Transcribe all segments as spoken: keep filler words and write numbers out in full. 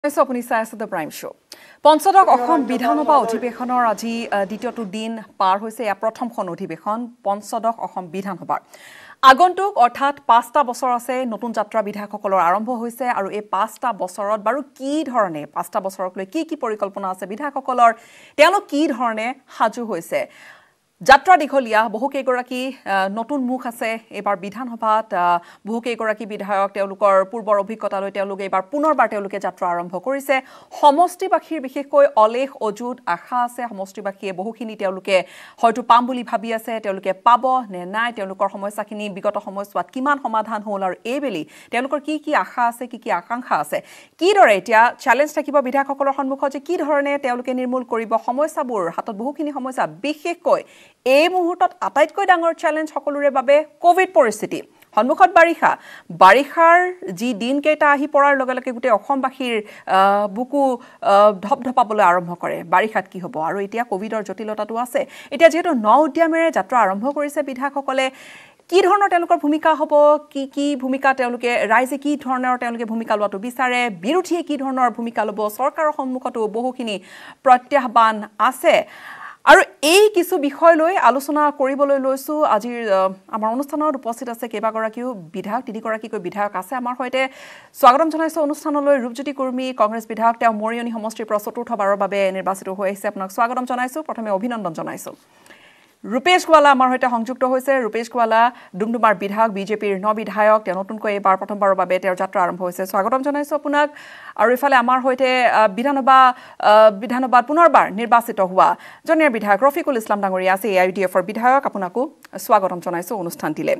আপুনি চাই আছে দ্য প্ৰাইম শ্ব' পঞ্চদশ অসম বিধানসভা অধিৱেশনৰ আজি দ্বিতীয়টো দিন পাৰ হৈছে। এয়া প্ৰথমখন অধিৱেশন পঞ্চদশ অসম বিধানসভাৰ আগন্তুক অৰ্থাৎ পাঁচটা বছৰ আছে নতুন যাত্ৰা বিধায়কসকলৰ আৰম্ভ হৈছে আৰু এই পাঁচটা বছৰত বাৰু কি ধৰণে পাঁচটা বছৰক লৈ কি কি পৰিকল্পনা আছে বিধায়কসকলৰ তেওঁলোক কি ধৰণে সাজু হৈছে যাত্ৰা দীঘলীয়া বহুকেইগৰাকী নতুন মুখ আছে এবাৰ বিধানসভাত বহুকেইগৰাকী বিধায়ক তেওঁলোকৰ পূৰ্বৰ অভিজ্ঞতালৈ তেওঁলোকে এবাৰ পুনৰবাৰ তেওঁলোকে যাত্ৰা আৰম্ভ কৰিছে সমষ্টিবাসীৰ বিশেষকৈ অলেখ অজুত আশা আছে সমষ্টিবাসীয়ে বহুখিনি তেওঁলোকে হয়তো পাম বুলি ভাবি আছে তেওঁলোকে পাব নে নাই তেওঁলোকৰ সমস্যাখিনি বিগত সময়ছোৱাত কিমান সমাধান হ'ল আৰু এইবেলি তেওঁলোকৰ কি কি আশা আছে কি কি আকাংক্ষা আছে কিদৰে এতিয়া চেলেঞ্জ থাকিব বিধায়কসকলৰ সন্মুখত যে কি ধৰণে তেওঁলোকে নিৰ্মূল কৰিব সমস্যাবোৰ হাতত বহুখিনি সমস্যা বিশেষকৈ এই মুহূৰ্তত আটাইতকৈ ডাঙৰ চেলেঞ্জ সকলোৰে বাবে কোভিড পৰিস্থিতি সন্মুখত বাৰিষা বাৰিষাৰ যি দিনকেইটা আহি পৰাৰ লগে লগে গোটেই অসমবাসীৰ বুকু ধপধপাবলৈ আৰম্ভ কৰে বাৰিষাত কি হ'ব আৰু এতিয়া কোভিডৰ জটিলতাটো আছে এতিয়া যিহেতু ন উদ্যমেৰে যাত্ৰা আৰম্ভ কৰিছে বিধায়কসকলে কি ধৰণৰ তেওঁলোকৰ ভূমিকা হ'ব কি কি ভূমিকা তেওঁলোকে ৰাইজে কি ধৰণৰ তেওঁলোকে ভূমিকা লোৱাটো বিচাৰে বিৰোধীয়ে কি ধৰণৰ ভূমিকা ল'ব চৰকাৰৰ সন্মুখতো বহুখিনি প্ৰত্যাহ্বান আছে আৰু এই কিছু বিষয় লৈ আলোচনা কৰিবলৈ লৈছো আজিৰ আমাৰ অনুষ্ঠানত উপস্থিত আছে কেইবাগৰাকীও বিধায়ক তিনিগৰাকীকৈ বিধায়ক আছে আমাৰ সৈতে স্বাগতম জনাইছো অনুষ্ঠানলৈ ৰূপজ্যোতি কুৰ্মী কংগ্ৰেছ বিধায়ক তেওঁ মৰিয়নি সমষ্টিৰ পৰা চতুৰ্থবাৰৰ বাবে নিৰ্বাচিত হৈ আহিছে আপোনাক স্বাগতম জনাইছো প্ৰথমে অভিনন্দন জনাইছো ৰূপেশ গোৱালা আমাৰ সৈতে সংযুক্ত হৈছে ৰূপেশ গোৱালা ডুমডুমাৰ বিধায়ক বিজেপিৰ ন বিধায়ক তেওঁ নতুনকৈ এবাৰ প্ৰথমবাৰৰ বাবে তেওঁৰ যাত্ৰা আৰম্ভ হৈছে স্বাগতম জনাইছো আপোনাক আৰু ইফালে আমাৰ সৈতে বিধানসভা বিধানসভাত পুনৰবাৰ নিৰ্বাচিত হোৱা জনীয়াৰ বিধায়ক ৰফিকুল ইছলাম ডাঙৰীয়া আছে এ আই ইউ ডি এফৰ বিধায়ক আপোনাকো স্বাগতম জনাইছো অনুষ্ঠানটিলে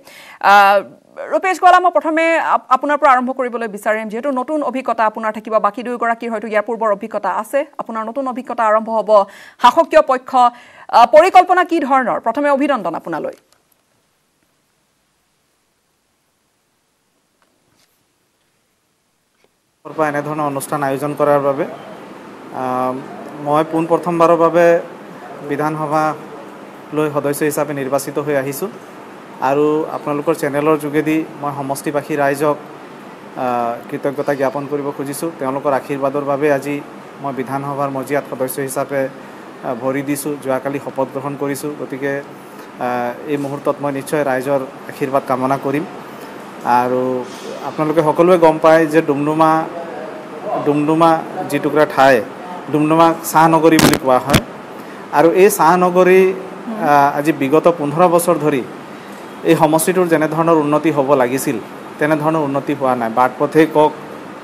ৰূপেশ গোৱালা মই প্ৰথমে আপোনাৰ পৰা আৰম্ভ কৰিবলৈ বিচাৰিম যিহেতু নতুন অভিজ্ঞতা আপোনাৰ থাকিব বাকী দুয়োগৰাকীৰ হয়তো ইয়াৰ পূৰ্বৰ অভিজ্ঞতা আছে আপোনাৰ নতুন অভিজ্ঞতা আৰম্ভ হ'ব শাসকীয় পক্ষ পৰিকল্পনা কি ধৰণৰ প্ৰথমে অভিনন্দন আপোনালৈ পৰা এনে ধৰণৰ অনুষ্ঠান আয়োজন কৰাৰ বাবে মই পোন প্ৰথমবাৰৰ বাবে বিধানসভা লৈ সদস্য হিচাপে নিৰ্বাচিত হৈ আহিছোঁ আৰু আপোনালোকৰ চেনেলৰ যোগেদি মই সমষ্টিবাসী ৰাইজক কৃতজ্ঞতা জ্ঞাপন কৰিব খুজিছোঁ তেওঁলোকৰ আশীৰ্বাদৰ বাবে আজি মই বিধানসভাৰ মজিয়াত সদস্য হিচাপে ভৰি দিছোঁ যোৱাকালি শপত গ্ৰহণ কৰিছোঁ গতিকে এই মুহূৰ্তত মই নিশ্চয় ৰাইজৰ আশীৰ্বাদ কামনা কৰিম আৰু আপোনালোকে সকলোৱে গম পায় যে ডুমডুমা ডুমডুমা যিটুকুৰা ঠাই ডুমডুমাক চাহ নগৰী বুলি কোৱা হয় আৰু এই চাহ নগৰী আজি বিগত পোন্ধৰ বছৰ ধৰি এই সমষ্টিটোৰ যেনেধৰণৰ উন্নতি হ'ব লাগিছিল তেনেধৰণৰ উন্নতি হোৱা নাই বাট পথেই কওক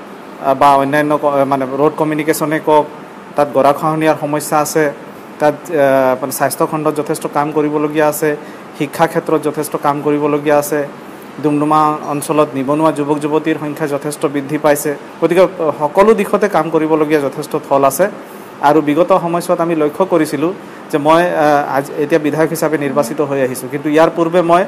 বা অন্যান্য মানে ৰোড কমিউনিকেশ্যনে কওক তাত গৰাখহনীয়াৰ সমস্যা আছে তাত মানে স্বাস্থ্যখণ্ডত যথেষ্ট কাম কৰিবলগীয়া আছে শিক্ষা ক্ষেত্ৰত যথেষ্ট কাম কৰিবলগীয়া আছে ডুমডুমা অঞ্চলত নিবনুৱা যুৱক যুৱতীৰ সংখ্যা যথেষ্ট বৃদ্ধি পাইছে গতিকে সকলো দিশতে কাম কৰিবলগীয়া যথেষ্ট থল আছে আৰু বিগত সময়ছোৱাত আমি লক্ষ্য কৰিছিলোঁ যে মই আজি এতিয়া বিধায়ক হিচাপে নিৰ্বাচিত হৈ আহিছোঁ কিন্তু ইয়াৰ পূৰ্বে মই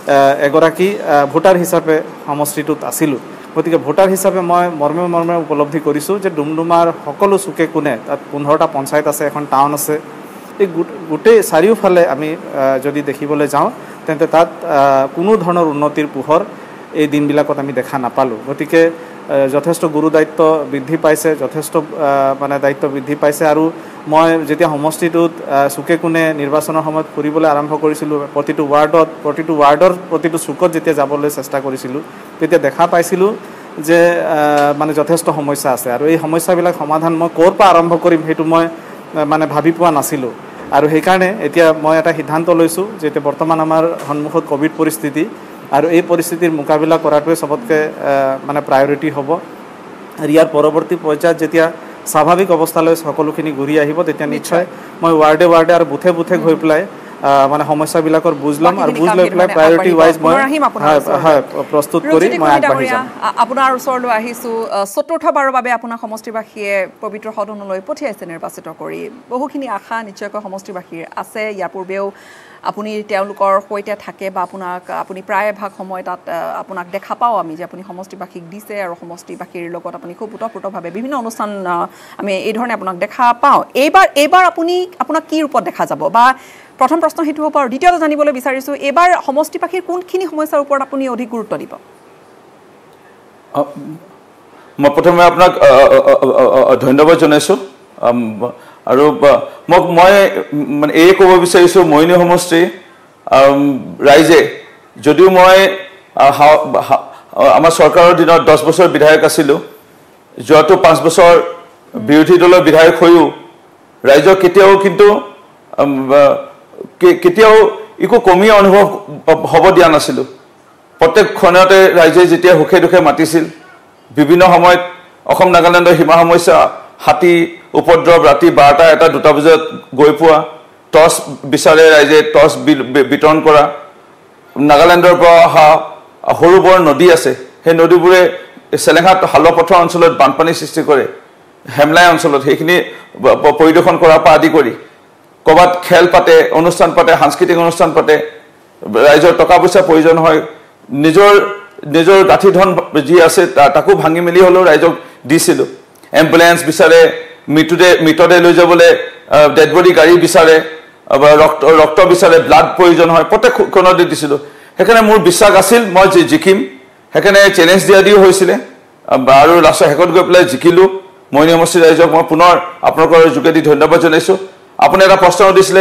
এগৰাকী ভোটাৰ হিচাপে সমষ্টিটোত আছিলোঁ গতিকে ভোটাৰ হিচাপে মই মৰ্মে মৰ্মে উপলব্ধি কৰিছোঁ যে ডুমডুমাৰ সকলো চুকে কোণে তাত পোন্ধৰটা পঞ্চায়ত আছে এখন টাউন আছে এই গোটেই চাৰিওফালে আমি যদি দেখিবলৈ যাওঁ তেন্তে তাত কোনো ধৰণৰ উন্নতিৰ পোহৰ এই দিনবিলাকত আমি দেখা নাপালোঁ গতিকে যথেষ্ট গুৰু দায়িত্ব বৃদ্ধি পাইছে যথেষ্ট মানে দায়িত্ব বৃদ্ধি পাইছে আৰু মই যেতিয়া সমষ্টিটোত চুকে কোণে নিৰ্বাচনৰ সময়ত ফুৰিবলৈ আৰম্ভ কৰিছিলোঁ প্ৰতিটো ৱাৰ্ডত প্ৰতিটো ৱাৰ্ডৰ প্ৰতিটো চুকত যেতিয়া যাবলৈ চেষ্টা কৰিছিলোঁ তেতিয়া দেখা পাইছিলোঁ যে মানে যথেষ্ট সমস্যা আছে আৰু এই সমস্যাবিলাক সমাধান মই ক'ৰ পৰা আৰম্ভ কৰিম সেইটো মই মানে ভাবি পোৱা নাছিলোঁ আৰু সেইকাৰণে এতিয়া মই এটা সিদ্ধান্ত লৈছোঁ যে এতিয়া বৰ্তমান আমাৰ সন্মুখত কোভিড পৰিস্থিতি আৰু এই পৰিস্থিতিৰ মোকাবিলা কৰাটোৱে চবতকৈ মানে প্ৰায়ৰিটি হ'ব আৰু ইয়াৰ পৰৱৰ্তী পৰ্যায়ত যেতিয়া স্বাভাৱিক অৱস্থালৈ সকলোখিনি ঘূৰি আহিব তেতিয়া নিশ্চয় মই ৱাৰ্ডে ৱাৰ্ডে আৰু বুথে বুথে গৈ পেলাই মানে সমস্যাবিলাকৰ বুজ ল'ম আৰু বুজ লৈ পেলাই প্ৰায়ৰিটি ৱাইজ মই হয় প্ৰস্তুত কৰি মই আগবাঢ়ি যাম আপোনাৰ ওচৰলৈ আহিছোঁ চতুৰ্থবাৰৰ বাবে আপোনাৰ সমষ্টিবাসীয়ে পবিত্ৰ সদনলৈ পঠিয়াইছে নিৰ্বাচিত কৰি বহুখিনি আশা নিশ্চয়কৈ সমষ্টিবাসীৰ আছে ইয়াৰ পূৰ্বেও আপুনি তেওঁলোকৰ সৈতে থাকে বা আপোনাক আপুনি প্ৰায়ভাগ সময় তাত আপোনাক দেখা পাওঁ আমি যে আপুনি সমষ্টিবাসীক দিছে আৰু সমষ্টিবাসীৰ লগত আপুনি খুব ওতঃপ্ৰোতভাৱে বিভিন্ন অনুষ্ঠান আমি এই ধৰণে আপোনাক দেখা পাওঁ এইবাৰ এইবাৰ আপুনি আপোনাক কি ৰূপত দেখা যাব বা প্ৰথম প্ৰশ্ন সেইটো হ'ব আৰু দ্বিতীয়টো জানিবলৈ বিচাৰিছোঁ এইবাৰ সমষ্টিবাসীৰ কোনখিনি সমস্যাৰ ওপৰত আপুনি অধিক গুৰুত্ব দিব মই প্ৰথমে আপোনাক ধন্যবাদ জনাইছোঁ আৰু মোক মই মানে এই ক'ব বিচাৰিছোঁ মইনী সমষ্টি ৰাইজে যদিও মই আমাৰ চৰকাৰৰ দিনত দহ বছৰ বিধায়ক আছিলোঁ যোৱাটো পাঁচ বছৰ বিৰোধী দলৰ বিধায়ক হৈও ৰাইজক কেতিয়াও কিন্তু কেতিয়াও একো কমি অনুভৱ হ'ব দিয়া নাছিলোঁ প্ৰত্যেক ক্ষণতে ৰাইজে যেতিয়া সুখে দুখে মাতিছিল বিভিন্ন সময়ত অসম নাগালেণ্ডৰ সীমা সমস্যা হাতী উপদ্ৰৱ ৰাতি বাৰটা এটা দুটা বজাত গৈ পোৱা টৰ্চ বিচাৰে ৰাইজে টৰ্চ বিতৰণ কৰা নাগালেণ্ডৰ পৰা অহা সৰু বৰ নদী আছে সেই নদীবোৰে চেলেঙাত হালপথৰ অঞ্চলত বানপানী সৃষ্টি কৰে হেমলাই অঞ্চলত সেইখিনি পৰিদৰ্শন কৰাৰ পৰা আদি কৰি ক'ৰবাত খেল পাতে অনুষ্ঠান পাতে সাংস্কৃতিক অনুষ্ঠান পাতে ৰাইজৰ টকা পইচা প্ৰয়োজন হয় নিজৰ নিজৰ গাঁঠি ধন যি আছে তাকো ভাঙি মেলি হ'লেও ৰাইজক দিছিলোঁ এম্বুলেঞ্চ বিচাৰে মৃতদেহ মৃতদেহ লৈ যাবলৈ ডেড বডি গাড়ী বিচাৰে ৰক্ত ৰক্ত বিচাৰে ব্লাড প্ৰয়োজন হয় প্ৰত্যেক কোণতে দিছিলোঁ সেইকাৰণে মোৰ বিশ্বাস আছিল মই জিকিম সেইকাৰণে চেলেঞ্জ দিয়া দিও হৈছিলে আৰু লাষ্টৰ শেষত গৈ পেলাই জিকিলোঁ মইনী সমষ্টিৰ ৰাইজক মই পুনৰ আপোনালোকৰ যোগেদি ধন্যবাদ জনাইছোঁ আপুনি এটা প্ৰশ্ন দিছিলে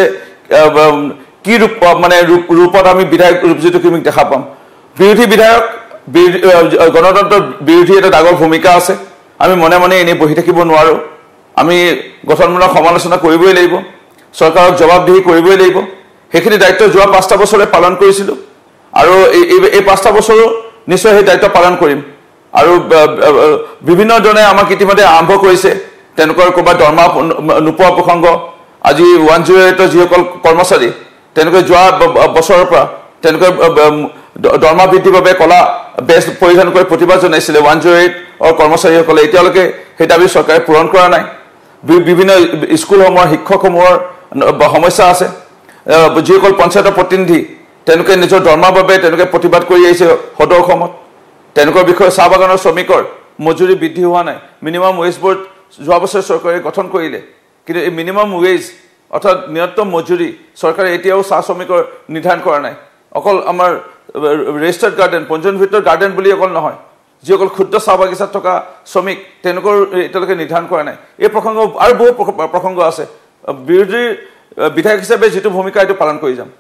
কি ৰূপ মানে ৰূপত আমি বিধায়ক ৰূপজ্যোতি কুৰ্মীক দেখা পাম বিৰোধী বিধায়ক গণতন্ত্ৰৰ বিৰোধী এটা ডাঙৰ ভূমিকা আছে আমি মনে মনে এনেই বহি থাকিব নোৱাৰোঁ আমি গঠনমূলক সমালোচনা কৰিবই লাগিব চৰকাৰক জবাবদিহি কৰিবই লাগিব সেইখিনি দায়িত্ব যোৱা পাঁচটা বছৰে পালন কৰিছিলোঁ আৰু এই পাঁচটা বছৰো নিশ্চয় সেই দায়িত্ব পালন কৰিম আৰু বিভিন্ন ধৰণে আমাক ইতিমধ্যে আৰম্ভ কৰিছে তেওঁলোকৰ ক'ৰবাত দৰমহা নোপোৱা প্ৰসংগ আজি ওৱান জিৰ' এইটৰ যিসকল কৰ্মচাৰী তেওঁলোকে যোৱা বছৰৰ পৰা তেওঁলোকে দৰমহা বৃদ্ধিৰ বাবে কলা বেজ পৰিধান কৰি প্ৰতিবাদ জনাইছিলে ওৱান জিৰ' এইটৰ কৰ্মচাৰীসকলে এতিয়ালৈকে সেই দাবী চৰকাৰে পূৰণ কৰা নাই বিভিন্ন স্কুলসমূহৰ শিক্ষকসমূহৰ সমস্যা আছে যিসকল পঞ্চায়তৰ প্ৰতিনিধি তেওঁলোকে নিজৰ দৰমহাৰ বাবে তেওঁলোকে প্ৰতিবাদ কৰি আহিছে সদৌ অসমত তেওঁলোকৰ বিষয়ে চাহ বাগানৰ শ্ৰমিকৰ মজুৰি বৃদ্ধি হোৱা নাই মিনিমাম ৱেজ বৰ্ড যোৱা বছৰ চৰকাৰে গঠন কৰিলে কিন্তু এই মিনিমাম ৱেজ অৰ্থাৎ ন্যূনতম মজুৰি চৰকাৰে এতিয়াও চাহ শ্ৰমিকৰ নিৰ্ধাৰণ কৰা নাই অকল আমাৰ ৰেজিষ্টাৰ্ড গাৰ্ডেন পঞ্জীয়নভুক্ত গাৰ্ডেন বুলি অকল নহয় যিসকল ক্ষুদ্ৰ চাহ বাগিচাত থকা শ্ৰমিক তেওঁলোকৰ এতিয়ালৈকে নিৰ্ধাৰণ কৰা নাই এই প্ৰসংগ আৰু বহু প্ৰসংগ আছে বিৰোধী বিধায়ক হিচাপে যিটো ভূমিকা এইটো পালন কৰি যাম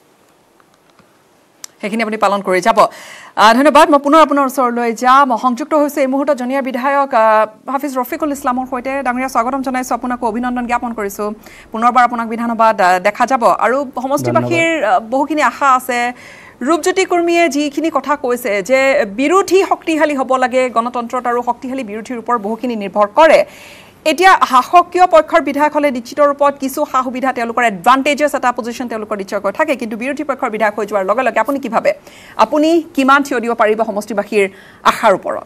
সেইখিনি আপুনি পালন কৰি যাব ধন্যবাদ মই পুনৰ আপোনাৰ ওচৰলৈ যাম সংযুক্ত হৈছে এই মুহূৰ্তত জনীয়া বিধায়ক হাফিজ ৰফিকুল ইছলামৰ সৈতে ডাঙৰীয়া স্বাগতম জনাইছোঁ আপোনাক অভিনন্দন জ্ঞাপন কৰিছোঁ পুনৰবাৰ আপোনাক বিধানসভাত দেখা যাব আৰু সমষ্টিবাসীৰ বহুখিনি আশা আছে ৰূপজ্যোতি কুৰ্মীয়ে যিখিনি কথা কৈছে যে বিৰোধী শক্তিশালী হ'ব লাগে গণতন্ত্ৰত আৰু শক্তিশালী বিৰোধীৰ ওপৰত বহুখিনি নিৰ্ভৰ কৰে এতিয়া শাসকীয় পক্ষৰ বিধায়ক হ'লে নিশ্চিত ৰূপত কিছু সা সুবিধা তেওঁলোকৰ এডভান্টেজেছ এটা পজিশ্যন তেওঁলোকৰ নিশ্চয়কৈ থাকে কিন্তু বিৰোধী পক্ষৰ বিধায়ক হৈ যোৱাৰ লগে লগে আপুনি কি ভাবে আপুনি কিমান থিয় দিব পাৰিব সমষ্টিবাসীৰ আশাৰ ওপৰত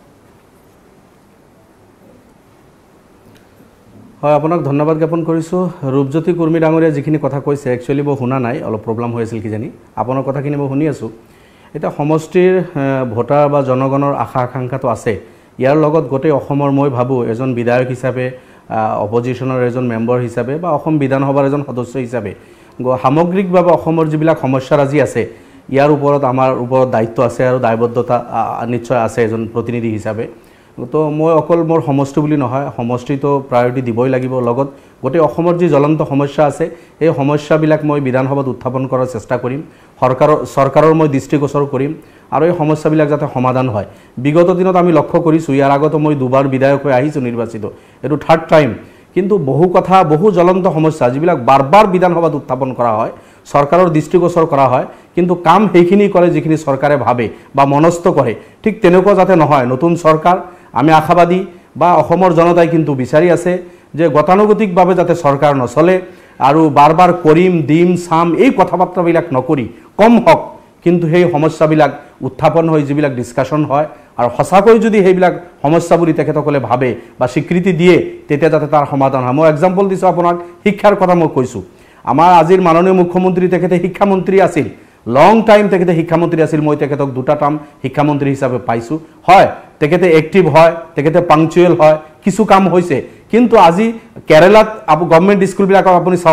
হয় আপোনাক ধন্যবাদ জ্ঞাপন কৰিছোঁ ৰূপজ্যোতি কুৰ্মী ডাঙৰীয়া যিখিনি কথা কৈছে একচুৱেলি মই শুনা নাই অলপ প্ৰব্লেম হৈ আছিল কিজানি আপোনাৰ কথাখিনি মই শুনি আছোঁ এতিয়া সমষ্টিৰ ভোটাৰ বা জনগণৰ আশা আকাংক্ষাটো আছে ইয়াৰ লগত গোটেই অসমৰ মই ভাবোঁ এজন বিধায়ক হিচাপে অপজিশ্যনৰ এজন মেম্বাৰ হিচাপে বা অসম বিধানসভাৰ এজন সদস্য হিচাপে সামগ্ৰিকভাৱে অসমৰ যিবিলাক সমস্যাৰাজি আছে ইয়াৰ ওপৰত আমাৰ ওপৰত দায়িত্ব আছে আৰু দায়বদ্ধতা নিশ্চয় আছে এজন প্ৰতিনিধি হিচাপে তো মই অকল মোৰ সমষ্টি বুলি নহয় সমষ্টিটো প্ৰায়ৰিটি দিবই লাগিব লগত গোটেই অসমৰ যি জ্বলন্ত সমস্যা আছে এই সমস্যাবিলাক মই বিধানসভাত উত্থাপন কৰাৰ চেষ্টা কৰিম সৰকাৰৰ চৰকাৰৰ মই দৃষ্টিগোচৰ কৰিম আৰু এই সমস্যাবিলাক যাতে সমাধান হয় বিগত দিনত আমি লক্ষ্য কৰিছোঁ ইয়াৰ আগতো মই দুবাৰ বিধায়ক হৈ আহিছোঁ নিৰ্বাচিত এইটো থাৰ্ড টাইম কিন্তু বহু কথা বহু জ্বলন্ত সমস্যা যিবিলাক বাৰ বাৰ বিধানসভাত উত্থাপন কৰা হয় চৰকাৰৰ দৃষ্টিগোচৰ কৰা হয় কিন্তু কাম সেইখিনি কৰে যিখিনি চৰকাৰে ভাবে বা মনস্থ কৰে ঠিক তেনেকুৱা যাতে নহয় নতুন চৰকাৰ আমি আশাবাদী বা অসমৰ জনতাই কিন্তু বিচাৰি আছে যে গতানুগতিকভাৱে যাতে চৰকাৰ নচলে আৰু বাৰ বাৰ কৰিম দিম চাম এই কথা বাৰ্তাবিলাক নকৰি কম হওক কিন্তু সেই সমস্যাবিলাক উত্থাপন হৈ যিবিলাক ডিছকাশ্যন হয় আৰু সঁচাকৈ যদি সেইবিলাক সমস্যা বুলি তেখেতসকলে ভাবে বা স্বীকৃতি দিয়ে তেতিয়া যাতে তাৰ সমাধান হয় মই এক্সাম্পল দিছোঁ আপোনাক শিক্ষাৰ কথা মই কৈছোঁ আমাৰ আজিৰ মাননীয় মুখ্যমন্ত্ৰী তেখেতে শিক্ষামন্ত্ৰী আছিল লং টাইম তেখেতে শিক্ষামন্ত্ৰী আছিল মই তেখেতক দুটা টাৰ্ম শিক্ষামন্ত্ৰী হিচাপে পাইছোঁ হয় তেখেতে এক্টিভ হয় তেখেতে পাংচুৱেল হয় কিছু কাম হৈছে কিন্তু আজি কেৰালাত গভৰ্ণমেণ্ট স্কুলবিলাকক আপুনি চাওক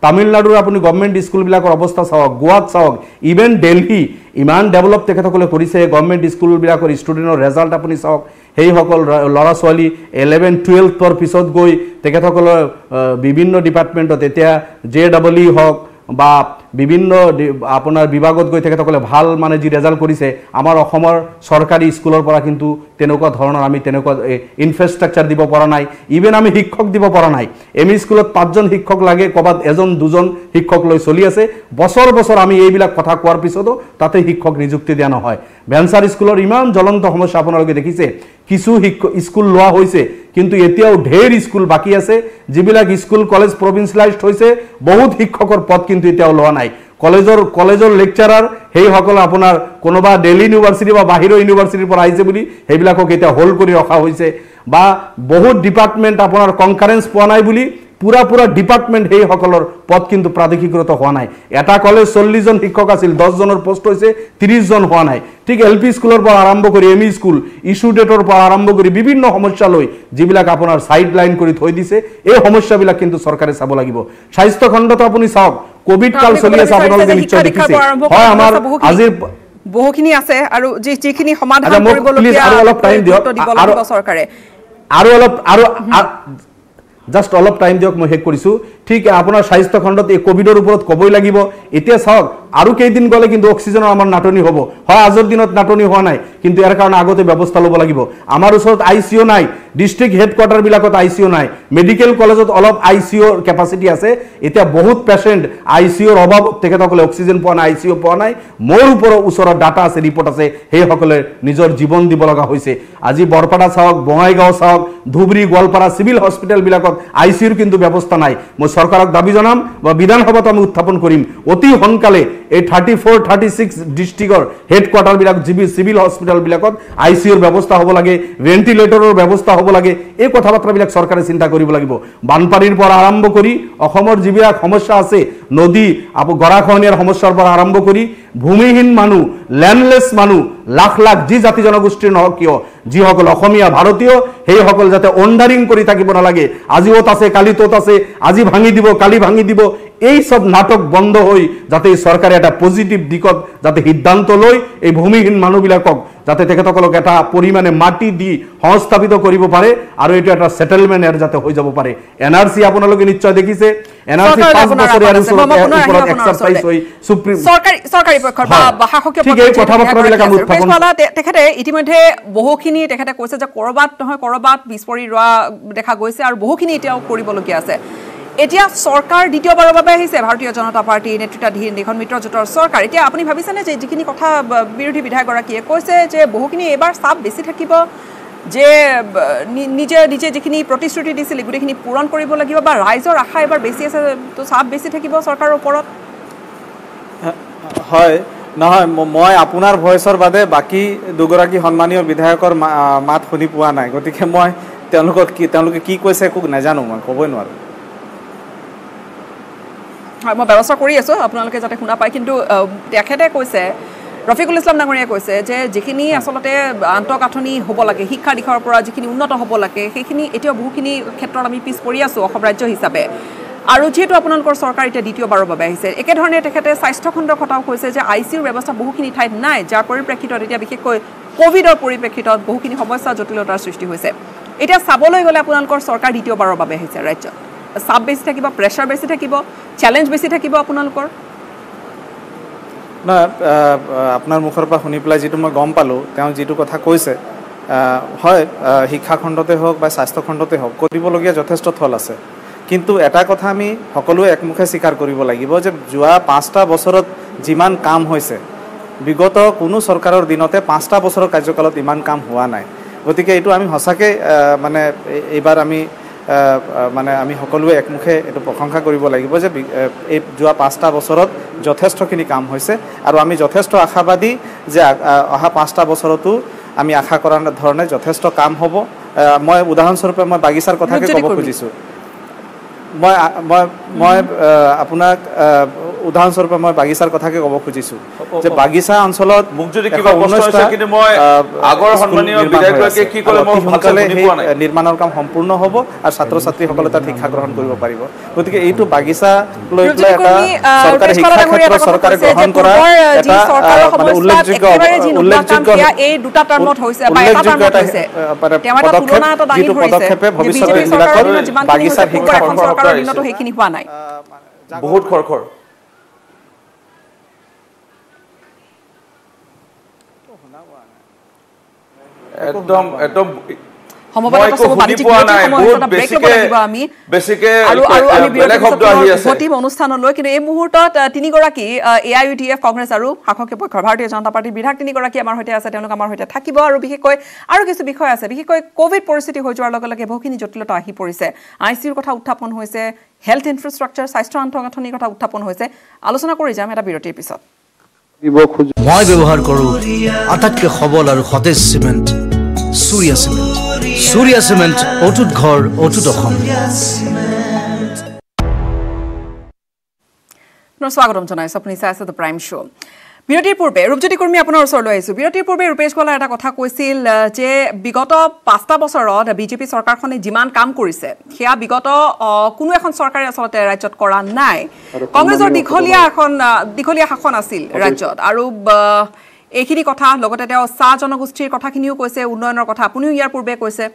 তামিলনাডুৰ আপুনি গভৰ্ণমেণ্ট স্কুলবিলাকৰ অৱস্থা চাওক, গোৱাত চাওক, ইভেন দিল্লী ইমান ডেভেলপ তেখেতসকলে কৰিছে। গভৰ্ণমেণ্ট স্কুলবিলাকৰ ষ্টুডেণ্টৰ ৰেজাল্ট আপুনি চাওক, সেইসকল ল'ৰা ছোৱালী ইলেভেন টুৱেলভৰ পিছত গৈ তেখেতসকলৰ বিভিন্ন ডিপাৰ্টমেণ্টত এতিয়া জে ডাবল ই হওক বা বিভিন্ন আপোনাৰ বিভাগত গৈ তেখেতসকলে ভাল মানে যি ৰেজাল্ট কৰিছে, আমাৰ অসমৰ চৰকাৰী স্কুলৰ পৰা কিন্তু তেনেকুৱা ধৰণৰ আমি তেনেকুৱা ইনফ্ৰাষ্ট্ৰাকচাৰ দিব পৰা নাই, ইভেন আমি শিক্ষক দিব পৰা নাই। এম ই স্কুলত পাঁচজন শিক্ষক লাগে, ক'ৰবাত এজন দুজন শিক্ষক লৈ চলি আছে। বছৰ বছৰ আমি এইবিলাক কথা কোৱাৰ পিছতো তাতে শিক্ষক নিযুক্তি দিয়া নহয়। ভেঞ্চাৰ স্কুলৰ ইমান জ্বলন্ত সমস্যা আপোনালোকে দেখিছে। কিছু শিক্ষক স্কুল লোৱা হৈছে, কিন্তু এতিয়াও ঢেৰ স্কুল বাকী আছে, যিবিলাক স্কুল কলেজ প্ৰভিন্সিয়েলাইজড হৈছে, বহুত শিক্ষকৰ পদ কিন্তু এতিয়াও লোৱা নাই। কলেজৰ কলেজৰ লেকচাৰাৰ সেইসকল আপোনাৰ কোনোবা দিল্লী ইউনিভাৰ্চিটি বা বাহিৰৰ ইউনিভাৰ্চিটিৰ পৰা আহিছে বুলি সেইবিলাকক এতিয়া হোল্ড কৰি ৰখা হৈছে, বা বহুত ডিপাৰ্টমেণ্ট আপোনাৰ কনকাৰেঞ্চ পোৱা নাই বুলি পুৰা পুৰা ডিপাৰ্টমেণ্ট সেইসকলৰ পদ কিন্তু প্ৰাদেশিকৃত হোৱা নাই। এটা কলেজ চল্লিছজন শিক্ষক আছিল, দহজনৰ পোষ্ট হৈছে ত্ৰিছজন হোৱা নাই। ঠিক এল পি স্কুলৰ পৰা আৰম্ভ কৰি এম ই স্কুল ইছ্যু ডেটৰ পৰা আৰম্ভ কৰি বিভিন্ন সমস্যা লৈ যিবিলাক আপোনাৰ চাইড লাইন কৰি থৈ দিছে, এই সমস্যাবিলাক কিন্তু চৰকাৰে চাব লাগিব। স্বাস্থ্য খণ্ডত আপুনি চাওক, কোভিড কাল চলি আছে, আপোনালোকে নিশ্চয় দেখিছে। হয়, আমাৰ আজিৰ বহুখিনি আছে আৰু যিখিনি সমাধান কৰিবলগীয়া আৰু অলপ টাইম দিয়ক, চৰকাৰে আৰু অলপ আৰু জাষ্ট অলপ টাইম দিয়ক, মই শেষ কৰিছোঁ। ঠিক আপোনাৰ স্বাস্থ্য খণ্ডত এই কোভিডৰ ওপৰত ক'বই লাগিব। এতিয়া চাওক, আৰু কেইদিন গ'লে কিন্তু অক্সিজেনৰ আমাৰ নাটনি হ'ব। হয়, আজিৰ দিনত নাটনি হোৱা নাই, কিন্তু ইয়াৰ কাৰণে আগতে ব্যৱস্থা ল'ব লাগিব। আমাৰ ওচৰত আই চি ইউ নাই, ডিষ্ট্ৰিক্ট হেডকোৱাৰ্টাৰবিলাকত আই চি ইউ নাই, মেডিকেল কলেজত অলপ আই চি ইউৰ কেপাচিটি আছে। এতিয়া বহুত পেচেণ্ট আই চি ইউৰ অভাৱত তেখেতসকলে অক্সিজেন পোৱা নাই, আই চি ইউ পোৱা নাই। মোৰ ওপৰত ওচৰত ডাটা আছে, ৰিপৰ্ট আছে, সেইসকলে নিজৰ জীৱন দিব লগা হৈছে। আজি বৰপেটা চাওক, বঙাইগাঁও চাওক, ধুবুৰী, গোৱালপাৰা চিভিল হস্পিটেলবিলাকত আই চি ইউৰ কিন্তু ব্যৱস্থা নাই। মই চৰকাৰক দাবী জনাম বা বিধানসভাত আমি উত্থাপন কৰিম, অতি সোনকালে এই থাৰ্টি ফ'ৰ থাৰ্টি ছিক্স ডিষ্ট্ৰিক্টৰ হেডকোৱাৰ্টাৰবিলাক যিবি চিভিল হস্পিটেলবিলাকত আই চি ইউৰ ব্যৱস্থা হ'ব লাগে, ভেণ্টিলেটৰৰ ব্যৱস্থা হ'ব লাগে। এই কথা বাৰ্তাবিলাক চৰকাৰে চিন্তা কৰিব লাগিব। বানপানীৰ পৰা আৰম্ভ কৰি অসমৰ যিবিলাক সমস্যা আছে, নদী গৰাখহনীয়াৰ সমস্যাৰ পৰা আৰম্ভ কৰি ভূমিহীন মানুহ, লেণ্ডলেছ মানুহ, লাখ লাখ যি জাতি জনগোষ্ঠীৰ নহওক কিয়, যিসকল অসমীয়া ভাৰতীয়, সেইসকল যাতে অণ্ডাৰিং কৰি থাকিব নালাগে। আজি অত আছে, কালি তত আছে, আজি ভাঙি দিব, কালি ভাঙি দিব, এই সব নাটক বন্ধ হৈ যাতে চৰকাৰে এটা পজিটিভ দিশত যাতে সিদ্ধান্ত লৈ এই ভূমিহীন মানুহবিলাকক যাতে তেখেতসকলক এটা পৰিমাণে মাটি দি সংস্থাপিত কৰিব পাৰে আৰু এইটো এটা সেটেলমেন্ট এৰ যাতে হৈ যাব পাৰে। এন আৰ চি আপোনালোকে নিশ্চয় দেখিছে, এন আৰ চি পাঁচ বছৰীয়া ওপৰত এক্সাৰসাইজ হৈ সুপ্ৰিম চৰকাৰী চৰকাৰী পক্ষৰ বা শাসকীয় পক্ষৰ তেখেতে ইতিমধ্যে বহুখিনি তেখেতে কৈছে যে কৰবাত নহয় কৰবাত বিস্ফোৰি ৰোৱা দেখা গৈছে আৰু বহুখিনি এতিয়াও কৰিবলগীয়া আছে। এতিয়া চৰকাৰ দ্বিতীয়বাৰৰ বাবে আহিছে, ভাৰতীয় জনতা পাৰ্টি নেতৃত্বাধীন দেশৰ মিত্ৰজোঁটৰ চৰকাৰ। এতিয়া আপুনি ভাবিছেনে যে যিখিনি কথা বিৰোধী বিধায়কগৰাকীয়ে কৈছে যে বহুখিনি এইবাৰ চাপ বেছি থাকিব, যে নিজে নিজে যিখিনি প্ৰতিশ্ৰুতি দিছিল গোটেইখিনি পূৰণ কৰিব লাগিব, বা ৰাইজৰ আশা এবাৰ বেছি আছে তো চাপ বেছি থাকিব চৰকাৰৰ ওপৰত? হয়, নহয়, মই আপোনাৰ ভইচৰ বাদে বাকী দুগৰাকী সন্মানীয় বিধায়কৰ মাত শুনি পোৱা নাই, গতিকে মই তেওঁলোকক কি তেওঁলোকে কি কৈছে একো নাজানো, মই ক'বই নোৱাৰোঁ। হয়, মই ব্যৱস্থা কৰি আছোঁ আপোনালোকে যাতে শুনা পায়। কিন্তু তেখেতে কৈছে, ৰফিকুল ইছলাম ডাঙৰীয়াই কৈছে যে যিখিনি আচলতে আন্তঃগাঁথনি হ'ব লাগে, শিক্ষাৰ দিশৰ পৰা যিখিনি উন্নত হ'ব লাগে, সেইখিনি এতিয়াও বহুখিনি ক্ষেত্ৰত আমি পিছ পৰি আছোঁ অসম ৰাজ্য হিচাপে। আৰু যিহেতু আপোনালোকৰ চৰকাৰ এতিয়া দ্বিতীয়বাৰৰ বাবে আহিছে, একেধৰণে তেখেতে স্বাস্থ্য খণ্ডৰ কথাও কৈছে যে আই চি ইউৰ ব্যৱস্থা বহুখিনি ঠাইত নাই, যাৰ পৰিপ্ৰেক্ষিতত এতিয়া বিশেষকৈ কোভিডৰ পৰিপ্ৰেক্ষিতত বহুখিনি সমস্যা জটিলতাৰ সৃষ্টি হৈছে। এতিয়া চাবলৈ গ'লে আপোনালোকৰ চৰকাৰ দ্বিতীয়বাৰৰ বাবে আহিছে ৰাজ্যত, চাপ বেছি থাকিব, প্ৰেছাৰ বেছি থাকিব, চেলেঞ্জ বেছি থাকিব আপোনালোকৰ? নহয়, আপোনাৰ মুখৰ পৰা শুনি পেলাই যিটো মই গম পালোঁ, তেওঁ যিটো কথা কৈছে, হয়, শিক্ষা খণ্ডতে হওক বা স্বাস্থ্য খণ্ডতে হওক কৰিবলগীয়া যথেষ্ট থল আছে। কিন্তু এটা কথা আমি সকলোৱে একমুখে স্বীকাৰ কৰিব লাগিব যে যোৱা পাঁচটা বছৰত যিমান কাম হৈছে, বিগত কোনো চৰকাৰৰ দিনতে পাঁচটা বছৰৰ কাৰ্যকালত ইমান কাম হোৱা নাই। গতিকে এইটো আমি সঁচাকৈ মানে এইবাৰ আমি মানে আমি সকলোৱে একমুখে এইটো প্ৰশংসা কৰিব লাগিব যে এই যোৱা পাঁচটা বছৰত যথেষ্টখিনি কাম হৈছে, আৰু আমি যথেষ্ট আশাবাদী যে অহা পাঁচটা বছৰতো আমি আশা কৰাৰ ধৰণে যথেষ্ট কাম হ'ব। মই উদাহৰণস্বৰূপে মই বাগিচাৰ কথাকে ক'ব খুজিছোঁ। মই মই মই আপোনাক উদাহৰণস্বৰূপে মই বাগিচাৰ কথাকে ক'ব খুজিছোঁ যে বাগিচা অঞ্চলত মোক যদি কিবা প্ৰশ্ন আছে কিন্তু মই আগৰ সন্মানীয় বিধায়কগৰাকীয়ে কি ক'লে মই সোনকালে নিৰ্মাণৰ কাম সম্পূৰ্ণ হ'ব আৰু ছাত্ৰ ছাত্ৰীসকলে তাত শিক্ষা গ্ৰহণ কৰিব পাৰিব গতিকে এইটো বাগিচা লৈ পেলাই এটা চৰকাৰী শিক্ষা ক্ষেত্ৰত চৰকাৰে গ্ৰহণ কৰা এটা মানে উল্লেখযোগ্য উল্লেখযোগ্য এই দুটা টাৰ্মত হৈছে বা এটা টাৰ্মত হৈছে যিটো পদক্ষেপে ভৱিষ্যতে এইবিলাকত বাগিচাৰ শিক্ষা চৰকাৰৰ দিনতো সেইখিনি হোৱা নাই বহুত খৰখৰ একদম একদম অনুষ্ঠানলৈ কিন্তু এই মুহূৰ্তত তিনিগৰাকী A I U D F Congress আৰু শাসকীয় পক্ষৰ ভাৰতীয় জনতা পাৰ্টিৰ বিধায়ক তিনিগৰাকী আমাৰ সৈতে আছে তেওঁলোক আমাৰ সৈতে থাকিব আৰু বিশেষকৈ আৰু কিছু বিষয় আছে বিশেষকৈ কোভিড পৰিস্থিতি হৈ যোৱাৰ লগে লগে বহুখিনি জটিলতা আহি পৰিছে আই চি ইউৰ কথা উত্থাপন হৈছে হেল্থ ইনফ্ৰাষ্ট্ৰাকচাৰ স্বাস্থ্য আন্তঃগাঁথনিৰ কথা উত্থাপন হৈছে আলোচনা কৰি যাম এটা বিৰতিৰ পিছত মই ব্যৱহাৰ কৰোঁ আটাইতকৈ সবল আৰু সতেজ cement Surya Cement. Surya Cement, অটুট ঘৰ অটুট অসম স্বাগতম জনাইছো আপুনি চাই আছে দ্য প্ৰাইম শ্ব' বিৰতিৰ পূৰ্বে ৰূপজ্যোতি কুৰ্মী আপোনাৰ ওচৰলৈ আহিছোঁ বিৰতিৰ পূৰ্বে ৰূপেশ গোৱালাৰ এটা কথা কৈছিল যে বিগত পাঁচটা বছৰত বিজেপি চৰকাৰখনে যিমান কাম কৰিছে সেয়া বিগত কোনো এখন চৰকাৰে আচলতে ৰাজ্যত কৰা নাই কংগ্ৰেছৰ দীঘলীয়া এখন দীঘলীয়া শাসন আছিল ৰাজ্যত আৰু এইখিনি কথা লগতে তেওঁ চাহ জনগোষ্ঠীৰ কথাখিনিও কৈছে উন্নয়নৰ কথা আপুনিও ইয়াৰ পূৰ্বে কৈছে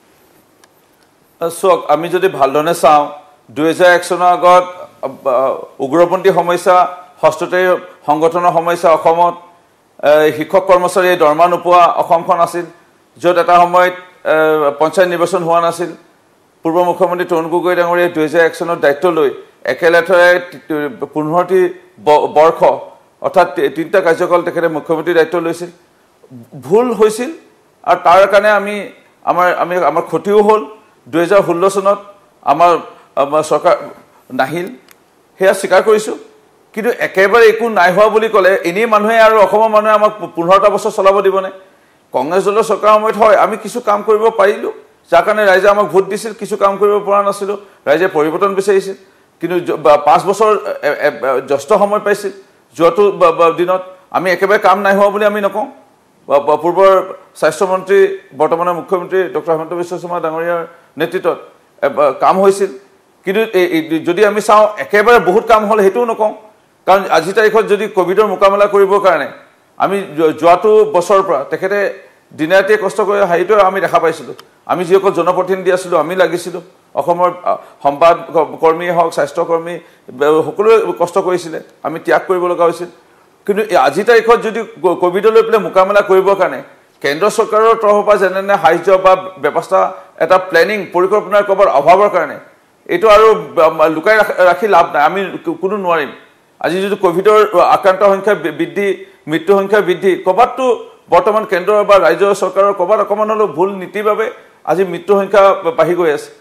চক আমি যদি ভালদৰে চাওঁ দুই হাজাৰ এক চনৰ আগত উগ্ৰপন্থী সমস্যা হস্ততাঁত সংগঠনৰ সমস্যা অসমত শিক্ষক কৰ্মচাৰীয়ে দৰমহা নোপোৱা অসমখন আছিল য'ত এটা সময়ত পঞ্চায়ত নিৰ্বাচন হোৱা নাছিল পূৰ্ব মুখ্যমন্ত্ৰী তৰুণ গগৈ ডাঙৰীয়াই দুই হাজাৰ এক চনত দায়িত্ব লৈ একেলেথাৰে পোন্ধৰটি বৰ্ষ অৰ্থাৎ তিনিটা কাৰ্যকাল তেখেতে মুখ্যমন্ত্ৰীৰ দায়িত্ব লৈছিল ভুল হৈছিল আৰু তাৰ কাৰণে আমি আমাৰ আমি আমাৰ ক্ষতিও হ'ল দুই হাজাৰ ষোল্ল চনত আমাৰ চৰকাৰ নাহিল সেয়া স্বীকাৰ কৰিছোঁ কিন্তু একেবাৰে একো নাই হোৱা বুলি ক'লে এনেই মানুহে আৰু অসমৰ মানুহে আমাক পোন্ধৰটা বছৰ চলাব দিবনে কংগ্ৰেছ দলৰ চৰকাৰ সময়ত হয় আমি কিছু কাম কৰিব পাৰিলোঁ যাৰ কাৰণে ৰাইজে আমাক ভোট দিছিল কিছু কাম কৰিব পৰা নাছিলোঁ ৰাইজে পৰিৱৰ্তন বিচাৰিছিল কিন্তু পাঁচ বছৰ জ্যেষ্ঠ সময় পাইছিল যোৱাটো দিনত আমি একেবাৰে কাম নাই হোৱা বুলি আমি নকওঁ পূৰ্বৰ স্বাস্থ্যমন্ত্ৰী বৰ্তমানৰ মুখ্যমন্ত্ৰী ডক্টৰ হিমন্ত বিশ্ব শৰ্মা ডাঙৰীয়াৰ নেতৃত্বত কাম হৈছিল কিন্তু যদি আমি চাওঁ একেবাৰে বহুত কাম হ'ল সেইটোও নকওঁ কাৰণ আজিৰ তাৰিখত যদি কোভিডৰ মোকাবিলা কৰিবৰ কাৰণে আমি যোৱাটো বছৰৰ পৰা তেখেতে দিনে ৰাতিয়ে কষ্ট কৰি সেইটো আমি দেখা পাইছিলোঁ আমি যিসকল জনপ্ৰতিনিধি আছিলোঁ আমি লাগিছিলোঁ অসমৰ সম্বাদ কৰ্মী হওক স্বাস্থ্যকৰ্মী সকলোৱে কষ্ট কৰিছিলে আমি ত্যাগ কৰিব লগা হৈছিল কিন্তু আজিৰ তাৰিখত যদি কোভিডলৈ লৈ পেলাই মোকাবিলা কৰিবৰ কাৰণে কেন্দ্ৰ চৰকাৰৰ তৰফৰ পৰা যেনে সাহায্য বা ব্যৱস্থা এটা প্লেনিং পৰিকল্পনাৰ ক'ৰবাৰ অভাৱৰ কাৰণে এইটো আৰু লুকাই ৰাখি লাভ নাই আমি কোনো নোৱাৰিম আজি যদি কোভিডৰ আক্ৰান্ত সংখ্যা বৃদ্ধি মৃত্যু সংখ্যা বৃদ্ধি ক'ৰবাততো বৰ্তমান কেন্দ্ৰ বা ৰাজ্য চৰকাৰৰ ক'ৰবাত অকণমান হ'লেও ভুল নীতিৰ বাবে আজি মৃত্যু সংখ্যা বাঢ়ি গৈ আছে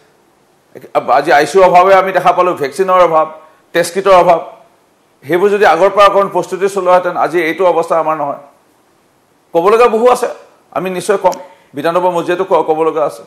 আজি আই চি ইউৰ অভাৱে আমি দেখা পালোঁ ভেকচিনৰ অভাৱ টেষ্ট কিটৰ অভাৱ সেইবোৰ যদি আগৰ পৰা অকণমান প্ৰস্তুতি চলোৱাহেঁতেন আজি এইটো অৱস্থা আমাৰ নহয় ক'ব লগা বহু আছে আমি নিশ্চয় ক'ম বিধানসভা মজিয়াটো ক'ব লগা আছে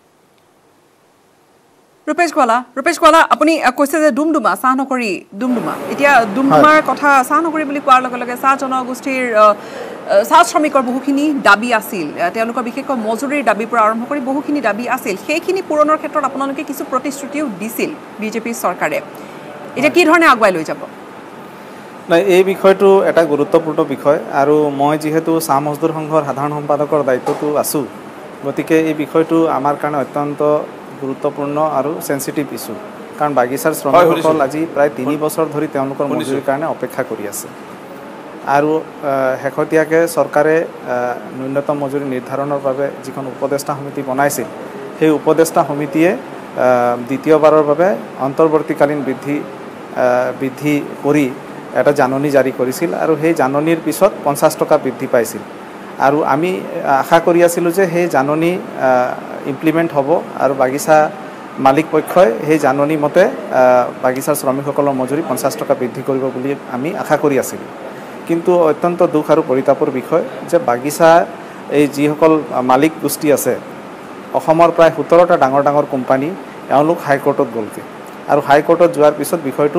ৰূপেশ গোৱালা ৰূপেশ গোৱালা আপুনি কৈছে যে ডুমডুমা চাহ নকৰি ডুমডুমা এতিয়া ডুমডুমাৰ কথা চাহ নকৰি বুলি কোৱাৰ লগে লগে চাহ জনগোষ্ঠীৰ চাহ শ্ৰমিকৰ বহুখিনি দাবী আছিল তেওঁলোকৰ বিশেষকৈ মজুৰিৰ দাবীৰ পৰা আৰম্ভ কৰি বহুখিনি দাবী আছিল সেইখিনি পূৰণৰ ক্ষেত্ৰত আপোনালোকে কিছু প্ৰতিশ্ৰুতিও দিছিল বিজেপি চৰকাৰে এতিয়া কি ধৰণে আগুৱাই লৈ যাব নাই এই বিষয়টো এটা গুৰুত্বপূৰ্ণ বিষয় আৰু মই যিহেতু চাহ মজদুৰ সংঘৰ সাধাৰণ সম্পাদকৰ দায়িত্বটো আছোঁ গতিকে এই বিষয়টো আমাৰ কাৰণে অত্যন্ত গুৰুত্বপূৰ্ণ আৰু সেনচিটিভ ইস্যু কাৰণ বাগিচাৰ শ্ৰমিকসকল আজি প্ৰায় তিনি বছৰ ধৰি তেওঁলোকৰ মজুৰিৰ কাৰণে অপেক্ষা কৰি আছে আৰু শেহতীয়াকৈ চৰকাৰে ন্যূনতম মজুৰি নিৰ্ধাৰণৰ বাবে যিখন উপদেষ্টা সমিতি বনাইছিল সেই উপদেষ্টা সমিতিয়ে দ্বিতীয়বাৰৰ বাবে অন্তৰ্বৰ্তীকালীন বৃদ্ধি বৃদ্ধি কৰি এটা জাননী জাৰি কৰিছিল আৰু সেই জাননীৰ পিছত পঞ্চাছ টকা বৃদ্ধি পাইছিল আৰু আমি আশা কৰি আছিলোঁ যে সেই জাননী ইমপ্লিমেণ্ট হ'ব আৰু বাগিচা মালিক পক্ষই সেই জাননী মতে বাগিচাৰ শ্ৰমিকসকলৰ মজুৰি পঞ্চাছ টকা বৃদ্ধি কৰিব বুলি আমি আশা কৰি আছিলোঁ কিন্তু অত্যন্ত দুখ আৰু পৰিতাপৰ বিষয় যে বাগিচা এই যিসকল মালিক গোষ্ঠী আছে অসমৰ প্ৰায় সোতৰটা ডাঙৰ ডাঙৰ কোম্পানী এওঁলোক হাইকোৰ্টত গ'লগৈ আৰু হাইকোৰ্টত যোৱাৰ পিছত বিষয়টো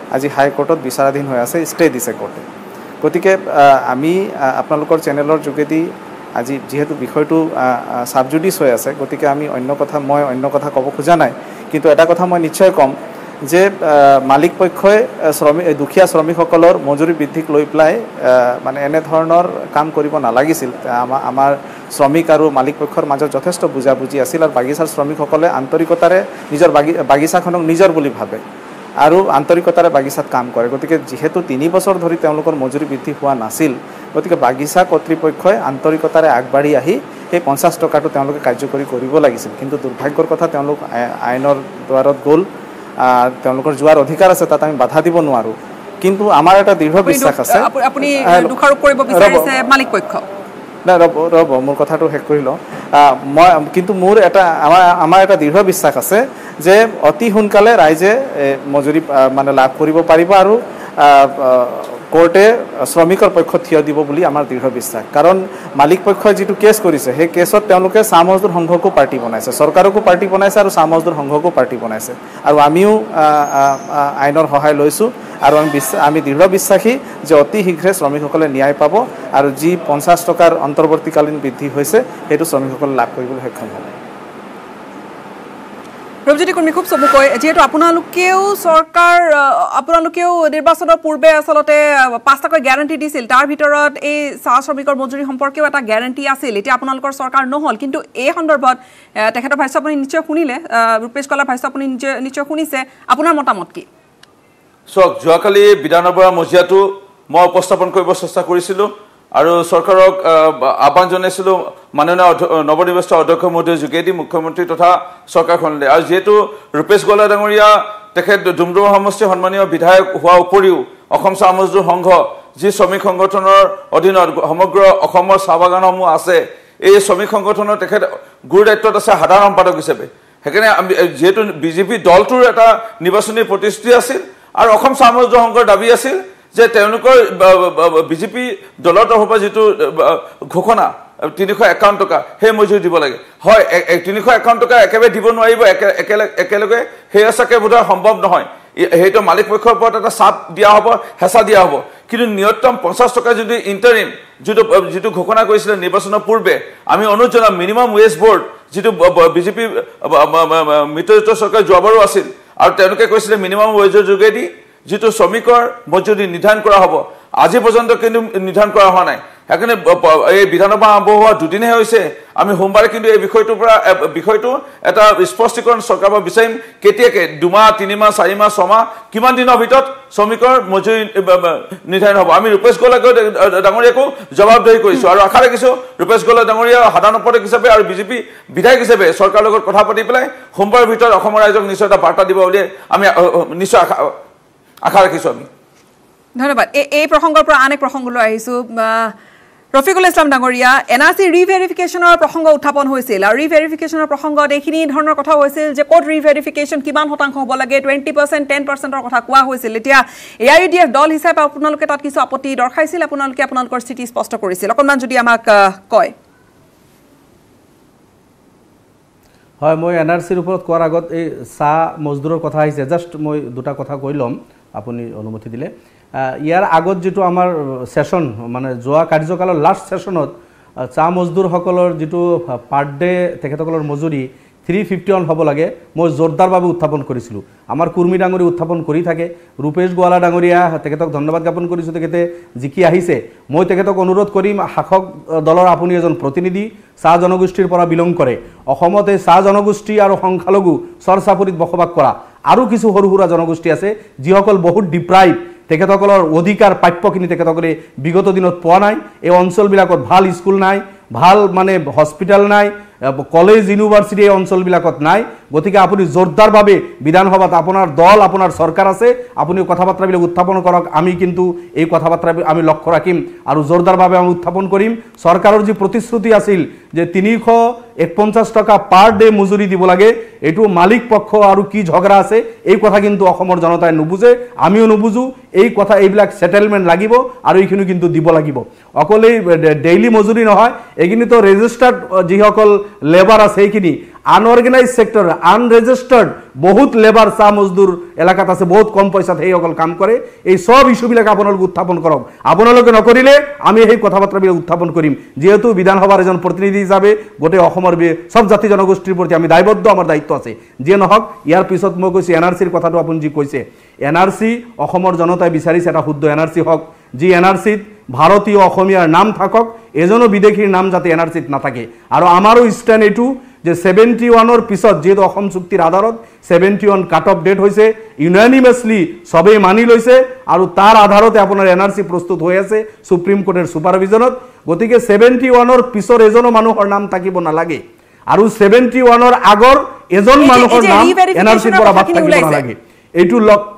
আজি হাইকোৰ্টত বিচাৰাধীন হৈ আছে, ষ্টে দিছে কোৰ্টে। গতিকে আমি আপোনালোকৰ চেনেলৰ যোগেদি আজি যেহেতু বিষয়টো সাবজুডিস হৈ আছে, গতিকে আমি অন্য কথা মই অন্য কথা ক'ব খোজা নাই, কিন্তু এটা কথা মই নিশ্চয় ক'ম যে মালিক পক্ষই শ্ৰমিক দুখীয়া শ্ৰমিকসকলৰ মজুৰি বৃদ্ধিক লৈ পেলাই মানে এনে ধৰণৰ কাম কৰিব নালাগিছিল। আমাৰ আমাৰ শ্ৰমিক আৰু মালিক পক্ষৰ মাজত যথেষ্ট বুজাবুজি আছিল আৰু বাগিচাৰ শ্ৰমিকসকলে আন্তৰিকতাৰে নিজৰ বাগিচাখনক নিজৰ বুলি ভাবে আৰু আন্তৰিকতাৰে বাগিচাত কাম কৰে। গতিকে যেহেতু তিনি বছৰ ধৰি তেওঁলোকৰ মজুৰি বৃদ্ধি হোৱা নাছিল, গতিকে বাগিচা কৰ্তৃপক্ষই আন্তৰিকতাৰে আগবাঢ়ি আহি সেই পঞ্চাছ টকাটো তেওঁলোকে কাৰ্যকৰী কৰিব লাগিছিল। কিন্তু দুৰ্ভাগ্যৰ কথা তেওঁলোক আইনৰ দুৱাৰত গ'ল, তেওঁলোকৰ যোৱাৰ অধিকাৰ আছে, তাত আমি বাধা দিব নোৱাৰোঁ। কিন্তু আমাৰ এটা দৃঢ় বিশ্বাস আছে। আপুনি দোষাৰোপ কৰিব বিচাৰিছে মালিক পক্ষ? নাই, ৰ'ব ৰ'ব মোৰ কথাটো শেষ কৰি লওঁ। মই কিন্তু মোৰ এটা আমাৰ আমাৰ এটা দৃঢ় বিশ্বাস আছে যে অতি সোনকালে ৰাইজে মজুৰি মানে লাভ কৰিব পাৰিব আৰু কোৰ্টে শ্ৰমিকৰ পক্ষ থিয় দিব বুলি আমাৰ দৃঢ় বিশ্বাস। কাৰণ মালিক পক্ষই যিটো কেছ কৰিছে, সেই কেছত তেওঁলোকে চাহ মজদুৰ সংঘকো পাৰ্টি বনাইছে, চৰকাৰকো পাৰ্টি বনাইছে আৰু চাহ মজদুৰ সংঘকো পাৰ্টি বনাইছে। আৰু আমিও আইনৰ সহায় লৈছোঁ আৰু আমি বিশ্বাস আমি দৃঢ় বিশ্বাসী যে অতি শীঘ্ৰে শ্ৰমিকসকলে ন্যায় পাব আৰু যি পঞ্চাছ টকাৰ অন্তৰ্বৰ্তীকালীন বৃদ্ধি হৈছে সেইটো শ্ৰমিকসকলে লাভ কৰিবলৈ সক্ষম হ'ব। ৰূপজ্যোতি কুৰ্মী, খুব চমুকৈ, যিহেতু আপোনালোকেও চৰকাৰ আপোনালোকেও নিৰ্বাচনৰ পূৰ্বে আচলতে পাঁচটাকৈ গেৰাণ্টি দিছিল, তাৰ ভিতৰত এই চাহ শ্ৰমিকৰ মজুৰি সম্পৰ্কেও এটা গেৰাণ্টি আছিল। এতিয়া আপোনালোকৰ চৰকাৰ নহ'ল, কিন্তু এই সন্দৰ্ভত তেখেতৰ ভাষ্য আপুনি নিশ্চয় শুনিলে, ৰূপেশ কলাৰ ভাষ্য আপুনি নিশ্চয় নিশ্চয় শুনিছে, আপোনাৰ মতামত কি? চাওক, যোৱাকালি বিধানসভাৰ মজিয়াটো মই উপস্থাপন কৰিব চেষ্টা কৰিছিলোঁ আৰু চৰকাৰক আহ্বান জনাইছিলোঁ মাননীয় নৱনিৰ্বাচিত অধ্যক্ষ মহোদয়ৰ যোগেদি মুখ্যমন্ত্ৰী তথা চৰকাৰখনলৈ। আৰু যিহেতু ৰূপেশ গোৱালা ডাঙৰীয়া তেখেত ডুমডুমা সমষ্টিৰ সন্মানীয় বিধায়ক হোৱাৰ উপৰিও অসম চাহ মজদুৰ সংঘ যি শ্ৰমিক সংগঠনৰ অধীনত সমগ্ৰ অসমৰ চাহ বাগানসমূহ আছে, এই শ্ৰমিক সংগঠনৰ তেখেত গুৰু দায়িত্বত আছে সাধাৰণ সম্পাদক হিচাপে। সেইকাৰণে আমি যিহেতু বিজেপি দলটোৰ এটা নিৰ্বাচনী প্ৰতিশ্ৰুতি আছিল আৰু অসম চাহ মজদুৰ সংঘৰ দাবী আছিল যে তেওঁলোকৰ বিজেপি দলৰ তৰফৰ পৰা যিটো ঘোষণা তিনিশ একাৱন্ন টকা সেই মজুৰি দিব লাগে। হয়, তিনিশ একাৱন্ন টকা একেবাৰে দিব নোৱাৰিব একেলগে, সেই চাগে বোধহয় সম্ভৱ নহয়। সেইটো মালিক পক্ষৰ ওপৰত এটা চাপ দিয়া হ'ব, হেঁচা দিয়া হ'ব। কিন্তু ন্যূনতম পঞ্চাছ টকা যদি ইণ্টাৰিম যিটো যিটো ঘোষণা কৰিছিলে নিৰ্বাচনৰ পূৰ্বে, আমি অনুৰোধ জনাম মিনিমাম ৱেজ বৰ্ড যিটো বিজেপি মিত্ৰজোঁটৰ চৰকাৰ যোৱাবাৰো আছিল আৰু তেওঁলোকে কৈছিলে মিনিমাম ৱেজৰ যোগেদি যিটো শ্ৰমিকৰ মজুৰি নিৰ্ধাৰণ কৰা হ'ব, আজি পৰ্যন্ত কিন্তু নিৰ্ধাৰণ কৰা হোৱা নাই। সেইকাৰণে এই বিধানসভা আৰম্ভ হোৱা দুদিনহে হৈছে, আমি সোমবাৰে কিন্তু এই বিষয়টোৰ পৰা বিষয়টো এটা স্পষ্টীকৰণ চৰকাৰৰ পৰা বিচাৰিম। কেতিয়াকৈ দুমাহ তিনিমাহ চাৰিমাহ ছমাহ কিমান দিনৰ ভিতৰত শ্ৰমিকৰ মজুৰি নিৰ্ধাৰণ হ'ব? আমি ৰূপেশ গোৱালা ডাঙৰীয়াকো জবাবদিহি কৰিছোঁ আৰু আশা ৰাখিছোঁ ৰূপেশ গোৱালা ডাঙৰীয়া সাধাৰণ সম্পাদক হিচাপে আৰু বিজেপি বিধায়ক হিচাপে চৰকাৰৰ লগত কথা পাতি পেলাই সোমবাৰৰ ভিতৰত অসমৰ ৰাইজক নিশ্চয় এটা বাৰ্তা দিব বুলি আমি নিশ্চয় আশা আশা ৰাখিছোঁ। আমি ধন্যবাদ। এই প্ৰসংগৰ পৰা আন এক প্ৰসংগলৈ আহিছোঁ। ৰফিকুল ইছলাম ডাঙৰীয়া, এন আৰ চি ৰিভেৰিফিকেশ্যনৰ প্ৰসংগ উত্থাপন হৈছিল আৰু ৰিভেৰিফিকেশ্যনৰ প্ৰসংগত এইখিনি ধৰণৰ কথা হৈছিল যে ক'ত ৰিভেৰিফিকেশ্যন কিমান শতাংশ হ'ব লাগে, টুৱেণ্টি পাৰ্চেণ্ট টেন পাৰ্চেণ্টৰ কথা কোৱা হৈছিল। এতিয়া A I U D F দল হিচাপে আপোনালোকে তাত কিছু আপত্তি দৰ্শাইছিল, আপোনালোকে আপোনালোকৰ স্থিতি স্পষ্ট কৰিছিল, অকণমান যদি আমাক কয়। হয়, মই এন আৰ চিৰ ওপৰত কোৱাৰ আগত এই চাহ মজদুৰৰ কথা আহিছে, জাষ্ট মই দুটা কথা কৈ ল'ম আপুনি অনুমতি দিলে। ইয়াৰ আগত যিটো আমাৰ ছেশ্যন মানে যোৱা কাৰ্যকালৰ লাষ্ট ছেশ্যনত চাহ মজদুৰসকলৰ যিটো পাৰ ডে তেখেতসকলৰ মজুৰি থ্ৰী ফিফটি ওৱান হ'ব লাগে, মই জোৰদাৰভাৱে উত্থাপন কৰিছিলোঁ। আমাৰ কুৰ্মী ডাঙৰী উত্থাপন কৰি থাকে, ৰূপেশ গোৱালা ডাঙৰীয়া তেখেতক ধন্যবাদ জ্ঞাপন কৰিছোঁ, তেখেতে জিকি আহিছে। মই তেখেতক অনুৰোধ কৰিম, শাসক দলৰ আপুনি এজন প্ৰতিনিধি, চাহ জনগোষ্ঠীৰ পৰা বিলং কৰে, অসমত এই চাহ জনগোষ্ঠী আৰু সংখ্যালঘু চৰ চাপৰিত বসবাস কৰা আৰু কিছু সৰু সুৰা জনগোষ্ঠী আছে যিসকল বহুত ডিপ্ৰাইভ, তেখেতসকলৰ অধিকাৰ প্ৰাপ্যখিনি তেখেতসকলে বিগত দিনত পোৱা নাই। এই অঞ্চলবিলাকত ভাল স্কুল নাই, ভাল মানে হস্পিটেল নাই, কলেজ ইউনিভাৰ্চিটি এই অঞ্চলবিলাকত নাই। গতিকে আপুনি জোৰদাৰভাৱে বিধানসভাত আপোনাৰ দল আপোনাৰ চৰকাৰ আছে, আপুনি কথা বাৰ্তাবিলাক উত্থাপন কৰক। আমি কিন্তু এই কথা বাৰ্তা আমি লক্ষ্য ৰাখিম আৰু জোৰদাৰভাৱে আমি উত্থাপন কৰিম। চৰকাৰৰ যি প্ৰতিশ্ৰুতি আছিল যে তিনিশ একপঞ্চাছ টকা পাৰ ডে মজুৰি দিব লাগে, এইটো মালিক পক্ষ আৰু কি ঝগড়া আছে এই কথা কিন্তু অসমৰ জনতাই নুবুজে, আমিও নুবুজো। এই কথা এইবিলাক সেটেলমেণ্ট লাগিব আৰু এইখিনি কিন্তু দিব লাগিব। অকল এই ডেইলি মজুৰি নহয়, এইখিনিতো ৰেজিষ্টাৰ্ড যিসকল লেবাৰ আছে সেইখিনি আনঅৰ্গেনাইজ সেক্টৰ আনৰেজিষ্টাৰ্ড বহুত লেবাৰ চাহ মজদুৰ এলেকাত আছে বহুত কম পইচাত সেইসকল কাম কৰে এই সব ইস্যুবিলাক আপোনালোকে উত্থাপন কৰক আপোনালোকে নকৰিলে আমি সেই কথা বাৰ্তাবিলাক উত্থাপন কৰিম যেহেতু বিধানসভাৰ এজন প্ৰতিনিধি হিচাপে গোটেই অসমৰ সব জাতি জনগোষ্ঠীৰ প্ৰতি আমি দায়বদ্ধ আমাৰ দায়িত্ব আছে যিয়ে নহওক ইয়াৰ পিছত মই কৈছোঁ এন আৰ চিৰ কথাটো আপুনি যি কৈছে এন আৰ চি অসমৰ জনতাই বিচাৰিছে এটা শুদ্ধ এন আৰ চি হওক যি এন আৰ চিত ভাৰতীয় অসমীয়াৰ নাম থাকক এজনো বিদেশীৰ নাম যাতে এন আৰ চিত নাথাকে আৰু আমাৰো ষ্টেণ্ড এইটো যে সেভেন্টি ওৱানৰ পিছত যেহেতু অসম চুক্তিৰ আধাৰত seventy one cut off date হৈছে ইউনানিমাছলি সবেই মানি লৈছে আৰু তাৰ আধাৰতে আপোনাৰ এন আৰ চি প্ৰস্তুত হৈ আছে সুপ্ৰিম কোৰ্টৰ ছুপাৰভিজনত গতিকে সেভেন্টি ওৱানৰ পিছৰ এজনো মানুহৰ নাম থাকিব নালাগে আৰু সেভেন্টি ওৱানৰ আগৰ এজন মানুহৰ নাম এন আৰ চিৰ পৰা বাদ থাকিব নালাগে এইটো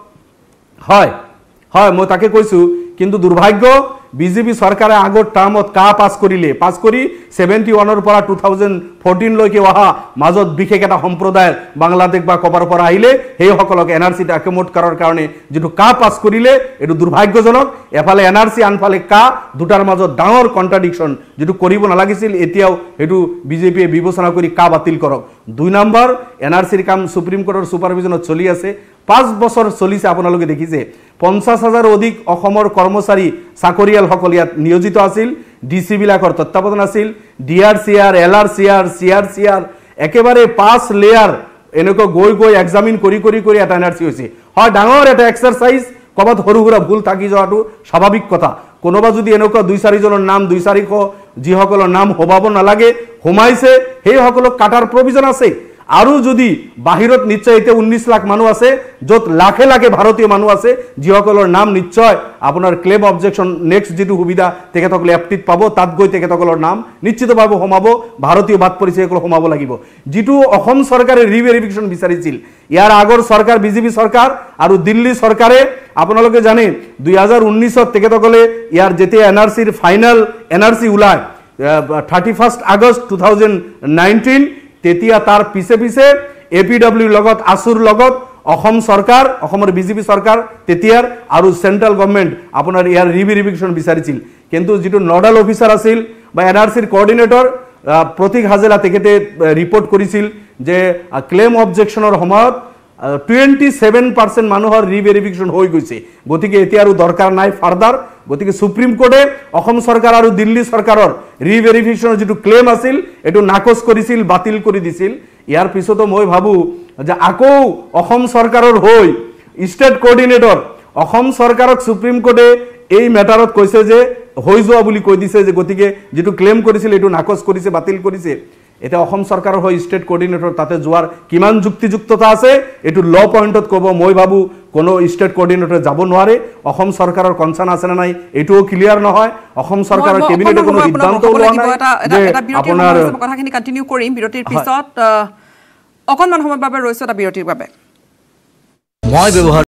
হয় হয় মই তাকে কৈছোঁ কিন্তু দুৰ্ভাগ্য বিজেপি চৰকাৰে আগৰ টাৰ্মত কা পাছ কৰিলে পাছ কৰি সেভেন্টি ওৱানৰ পৰা টু থাউজেণ্ড ফৰ্টিন লৈকে অহা মাজত বিশেষ এটা সম্প্ৰদায়ৰ বাংলাদেশ বা কবাৰ পৰা আহিলে সেইসকলক এন আৰ চিত একমোট কৰাৰ কাৰণে যিটো কা পাছ কৰিলে এইটো দুৰ্ভাগ্যজনক এফালে এন আৰ চি আনফালে কা দুটাৰ মাজত ডাঙৰ কণ্ট্ৰাডিকশ্যন যিটো কৰিব নালাগিছিল এতিয়াও সেইটো বিজেপিয়ে বিবেচনা কৰি কা বাতিল কৰক দুই নম্বৰ এন আৰ চিৰ কাম সুপ্ৰিম কোৰ্টৰ ছুপাৰভিজনত চলি আছে পাঁচ বছৰ চলিছে আপোনালোকে দেখিছে পঞ্চাছ হাজাৰ অধিক অসমৰ কৰ্মচাৰী চাকৰিয়ালসকল ইয়াত নিয়োজিত আছিল ডি চি বিলাকৰ তত্বাৱধান আছিল D R C R L R C R C R C R একেবাৰে পাঁচ লেয়াৰ এনেকৈ গৈ গৈ এক্সামিন কৰি কৰি কৰি এটা এন আৰ চি হৈছে হয় ডাঙৰ এটা এক্সাৰচাইজ ক'ৰবাত সৰু সুৰা ভুল থাকি যোৱাটো স্বাভাৱিক কথা কোনোবা যদি এনেকুৱা দুই চাৰিজনৰ নাম দুই চাৰিশ যিসকলৰ নাম হোমাব নালাগে সোমাইছে সেইসকলক কাটাৰ প্ৰভিজন আছে আৰু যদি বাহিৰত নিশ্চয় এতিয়া ঊনৈছ লাখ মানুহ আছে য'ত লাখে লাখে ভাৰতীয় মানুহ আছে যিসকলৰ নাম নিশ্চয় আপোনাৰ ক্লেম অবজেকশ্যন নেক্সট যিটো সুবিধা তেখেতসকলে এপ্টিত পাব তাত গৈ তেখেতসকলৰ নাম নিশ্চিতভাৱে সোমাব ভাৰতীয় বাদ পৰিছে সেইসকল সোমাব লাগিব যিটো অসম চৰকাৰে ৰিভেৰিফিকেশ্যন বিচাৰিছিল ইয়াৰ আগৰ চৰকাৰ বিজেপি চৰকাৰ আৰু দিল্লী চৰকাৰে আপোনালোকে জানে দুই হাজাৰ ঊনৈছত তেখেতসকলে ইয়াৰ যেতিয়া এন আৰ চিৰ ফাইনেল এন আৰ চি ওলায় thirty first August two thousand nineteen তেতিয়া তাৰ পিছে পিছে এ পি ডব্লিউৰ লগত আসুৰ লগত অসম চৰকাৰ অসমৰ বিজেপি চৰকাৰ তেতিয়াৰ আৰু চেণ্ট্ৰেল গভৰ্ণমেণ্ট আপোনাৰ ইয়াৰ ৰিভেৰিফিকেশ্যন বিচাৰিছিল কিন্তু যিটো নডাল অফিচাৰ আছিল বা এন আৰ চিৰ কোঅৰ্ডিনেটৰ প্ৰতীক হাজেলা তেখেতে ৰিপৰ্ট কৰিছিল যে ক্লেম অবজেকশ্যনৰ সময়ত টুৱেণ্টি ছেভেন পাৰ্চেণ্ট মানুহৰ ৰিভেৰিফিকেশ্যন হৈ গৈছে গতিকে এতিয়া আৰু দৰকাৰ নাই ফাৰ্দাৰ গতিকে সুপ্ৰিম কোৰ্টে অসম চৰকাৰ আৰু দিল্লী চৰকাৰৰ ৰিভেৰিফিকেশ্যনৰ যিটো ক্লেম আছিল এইটো নাকচ কৰিছিল বাতিল কৰি দিছিল ইয়াৰ পিছতো মই ভাবোঁ যে আকৌ অসম চৰকাৰৰ হৈ ষ্টেট কোঅৰ্ডিনেটৰ অসম চৰকাৰক সুপ্ৰিম কোৰ্টে এই মেটাৰত কৈছে যে হৈ যোৱা বুলি কৈ দিছে যে গতিকে যিটো ক্লেম কৰিছিল এইটো নাকচ কৰিছে বাতিল কৰিছে এতিয়া অসম চৰকাৰৰ হৈ ষ্টেট কোঅৰ্ডিনেটৰ তাতে যোৱাৰ কিমান যুক্তিযুক্ততা আছে এইটো ল পইণ্টত ক'ব মই ভাবোঁ কোনো ষ্টেট কোঅৰ্ডিনেটৰ যাব নোৱাৰে অসম চৰকাৰৰ কনচাৰ্ণ আছে নে নাই এইটোও ক্লিয়াৰ নহয় অসম চৰকাৰৰ কেবিনেটে কোনো সিদ্ধান্ত লোৱা নাই যে আপোনাৰ কথাখিনি কণ্টিনিউ কৰিম বিৰতিৰ পিছত অকণমান সময়ৰ বাবে ৰৈছোঁ এটা বিৰতিৰ বাবে মই ব্যৱহাৰ